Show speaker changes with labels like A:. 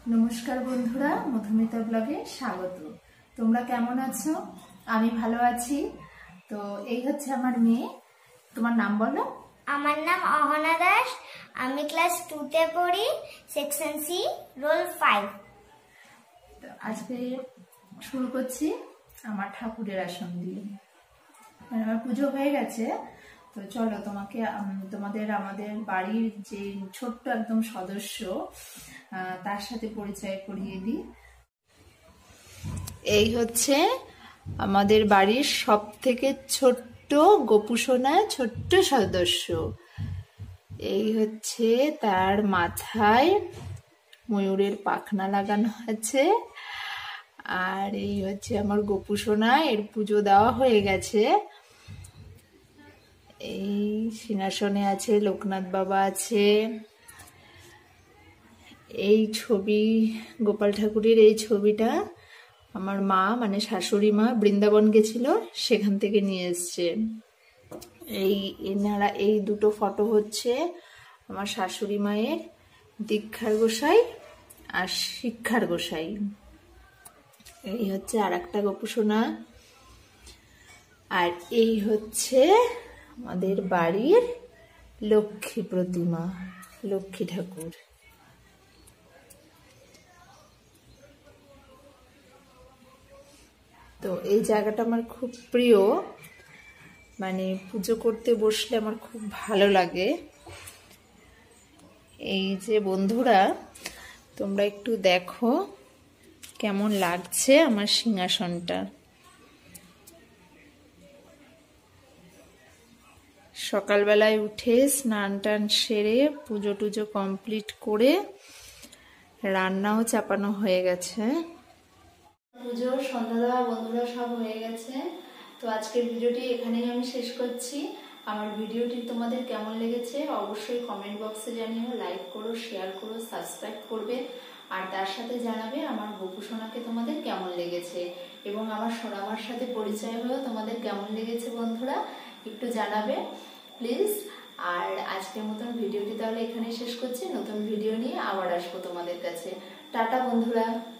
A: নমস্কার বন্ধুরা, মধুমিতা ব্লগে স্বাগত। তোমরা কেমন আছো? আমি ভালো আছি। তো এই হচ্ছে আমার মেয়ে। তোমার নাম বলো।
B: আমার নাম অহনা দাস। আমি ক্লাস 2 তে পড়ি, সেকশন সি, রোল 5।
A: তো আজকে শুরু করছি আমার ঠাকুরের আসন দিয়ে। আমার পুজো হয়ে গেছে। তো চলো তোমাদের আমাদের বাড়ির যে ছোট্ট একদম সদস্য তার সাথে পরিচয় করিয়ে দিই। এই হচ্ছে আমাদের বাড়ির সব থেকে ছোট্ট গোপুসোনা, ছোট্ট সদস্য। এই হচ্ছে তার মাথায় ময়ূরের পাখনা লাগানো আছে। আর এই হচ্ছে আমার গোপুসোনা, এর পুজো দেওয়া হয়ে গেছে। এই সিংহাসনে আছে লোকনাথ বাবা আছে। এই ছবি, গোপাল ঠাকুরের এই ছবিটা আমার মা মানে শাশুড়ি মা বৃন্দাবন গেছিল, সেখান থেকে নিয়ে এসছে। এই দুটো ফটো হচ্ছে আমার শাশুড়ি মায়ের দীক্ষার গোসাই আর শিক্ষার গোসাই। এই হচ্ছে আর একটা গোপুসোনা। আর এই হচ্ছে আমাদের বাড়ির লক্ষ্মী প্রতিমা, লক্ষ্মী ঠাকুর। তো এই জায়গাটা আমার খুব প্রিয়, মানে পুজো করতে বসলে আমার খুব ভালো লাগে। এই যে বন্ধুরা, তোমরা একটু দেখো কেমন লাগছে আমার সিংহাসনটা। সকালবেলায় উঠে স্নান টান সেরে পুজো টুজো কমপ্লিট করে রান্নাও চাপানো হয়ে গেছে। পুজো সন্ধ্যা দেওয়া বন্ধুরা সব হয়ে গেছে। তো আজকের ভিডিওটি এখানেই আমি শেষ করছি। আমার ভিডিওটি তোমাদের কেমন লেগেছে অবশ্যই কমেন্ট বক্সে জানিও। লাইক করো, শেয়ার করো, সাবস্ক্রাইব করবে। আর তার সাথে জানাবে আমার গোপুসোনাকে তোমাদের কেমন লেগেছে, এবং আমার সোনামার সাথে পরিচয় হয়েও তোমাদের কেমন লেগেছে বন্ধুরা একটু জানাবে প্লিজ। আর আজকের মতন ভিডিওটি তাহলে এখানেই শেষ করছি। নতুন ভিডিও নিয়ে আবার আসবো তোমাদের কাছে। টাটা বন্ধুরা।